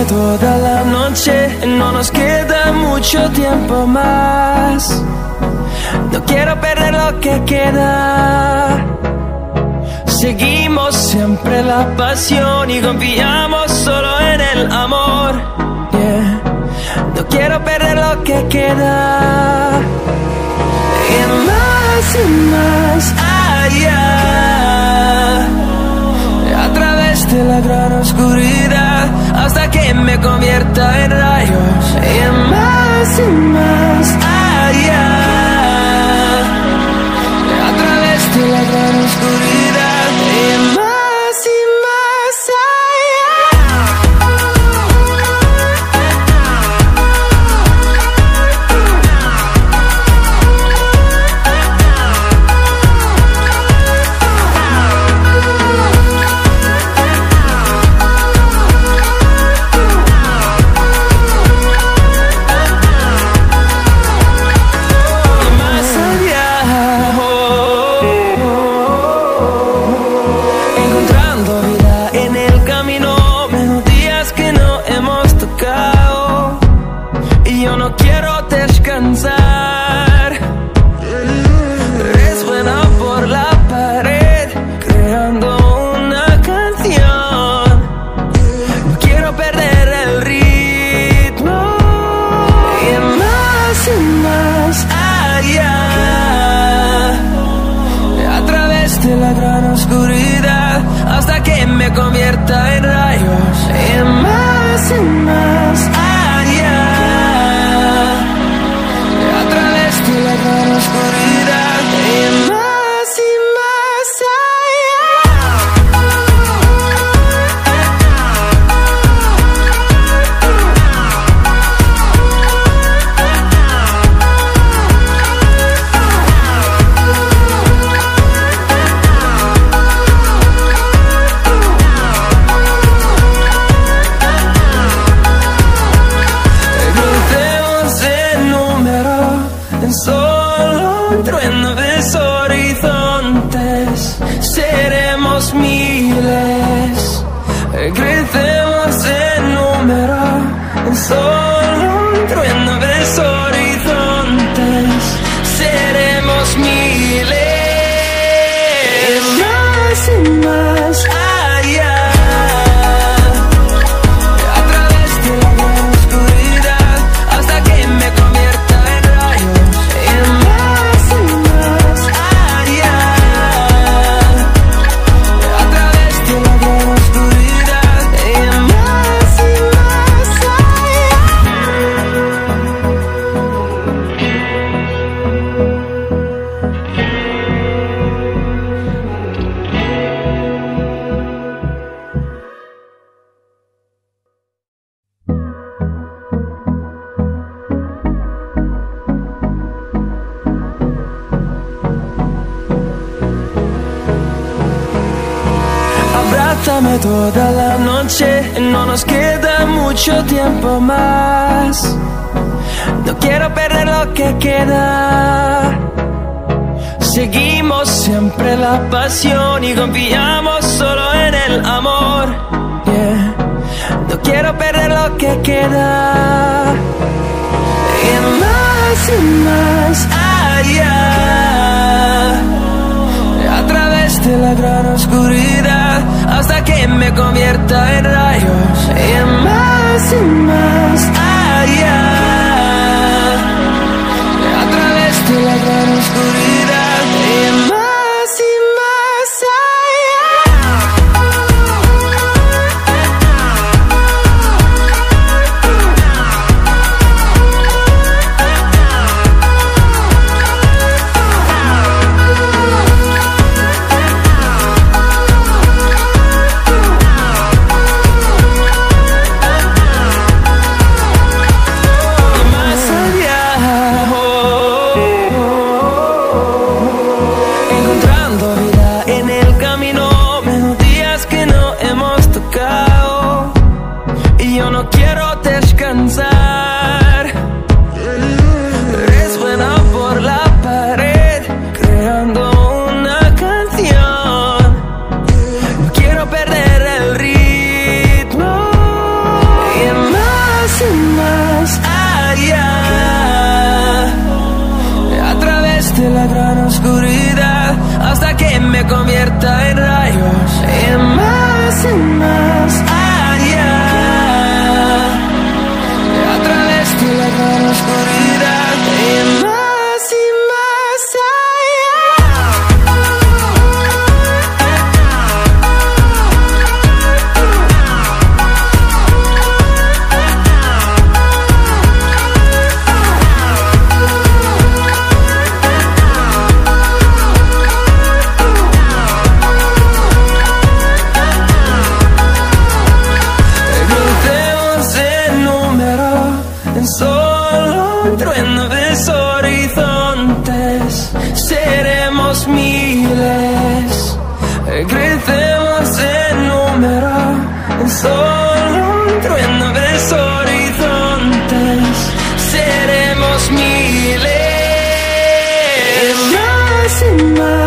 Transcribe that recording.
Abrázame toda la noche, no nos queda mucho tiempo más. No quiero perder lo que queda. Seguimos siempre la pasión y confiamos solo en el amor. Yeah. No quiero perder lo que queda. Y más allá, a través de la gran oscuridad, hasta que me convierta en rayos. Y más allá, a través de la gran oscuridad. Y más convierta en rayos. Y más allá, a través de la gran oscuridad. Y más crecemos en número, en solo un trueno de horizontes. Seremos miles. Más allá, a través de la gran oscuridad, hasta que me convierta en rayos. Y más allá, a través de la gran oscuridad. Abrázame toda la noche, no nos queda mucho tiempo más. No quiero perder lo que queda. Seguimos siempre la pasión y confiamos solo en el amor. Yeah. No quiero perder lo que queda. Y más allá, a través de la gran oscuridad, hasta que me convierta en rayos. Y más allá, a través de la gran oscuridad. Y más me convierta en rayos, en más allá, a través de la gran oscuridad, en más y más solo un trueno de horizontes, seremos miles, crecemos en número, en solo un trueno de horizontes, seremos miles, más y más.